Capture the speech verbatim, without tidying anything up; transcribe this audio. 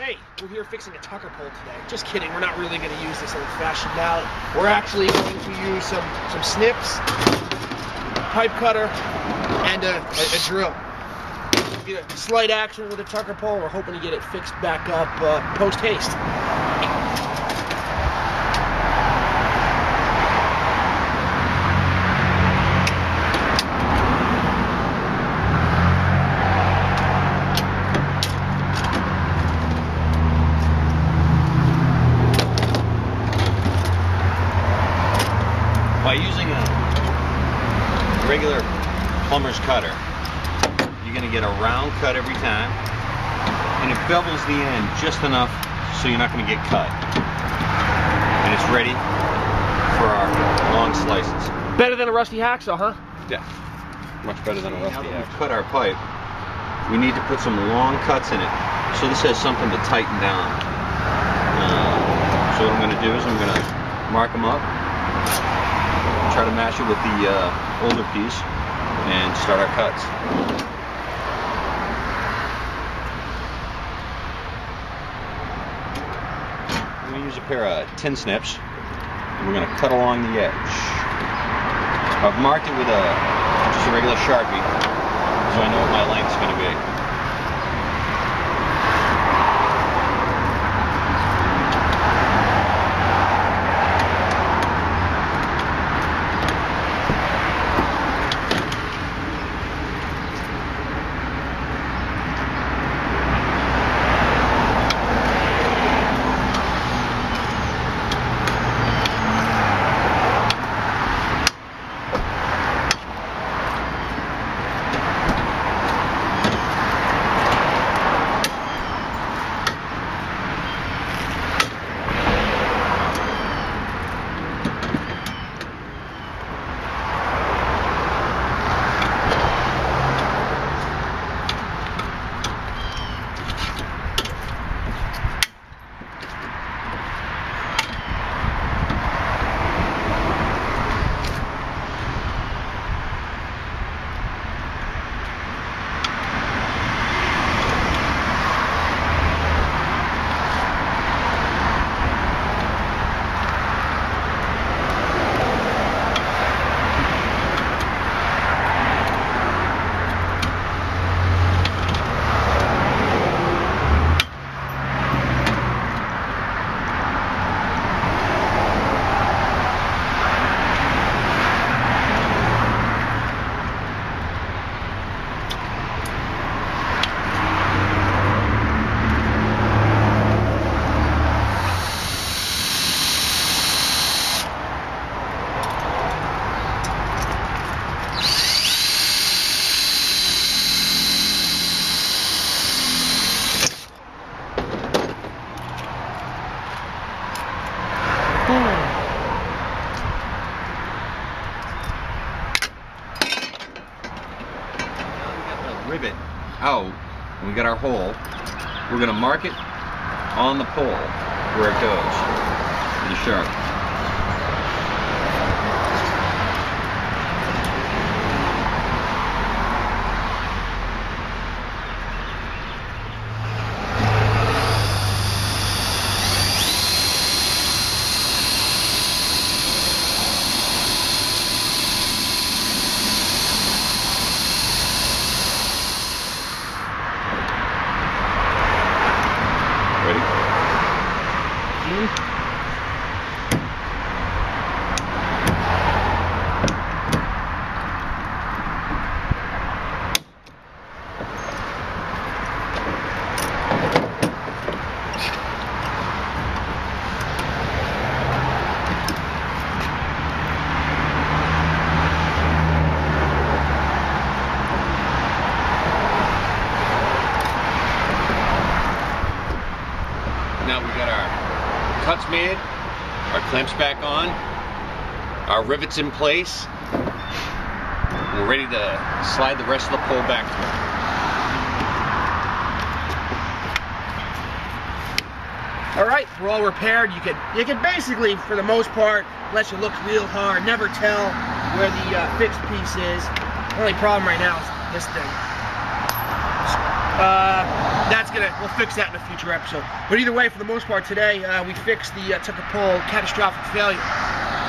Hey, we're here fixing a tucker pole today. Just kidding, we're not really going to use this old-fashioned mallet. We're actually going to use some, some snips, pipe cutter, and a, a, a drill. Get a slight action with a tucker pole. We're hoping to get it fixed back up uh, post-haste. By using a regular plumber's cutter, you're going to get a round cut every time, and it bevels the end just enough so you're not going to get cut. And it's ready for our long slices. Better than a rusty hacksaw, huh? Yeah, much better than a rusty hacksaw. Now that we've cut our pipe, we need to put some long cuts in it, so this has something to tighten down. Uh, so what I'm going to do is I'm going to mark them up, try to match it with the uh, older piece, and start our cuts. I'm going to use a pair of tin snips, and we're going to cut along the edge. I've marked it with a just a regular Sharpie, so I know what my length is going to be. Rivet out and we got our hole. We're going to mark it on the pole where it goes with a Sharpie. Ready? Mm-hmm. Now we've got our cuts made, our clamps back on, our rivets in place. We're ready to slide the rest of the pole back through. All right, we're all repaired. You can you can basically, for the most part, unless you look real hard, never tell where the uh, fixed piece is. The only problem right now is this thing. Uh, that's gonna, we'll fix that in a future episode. But either way, for the most part today, uh, we fixed the uh, took a pull catastrophic failure.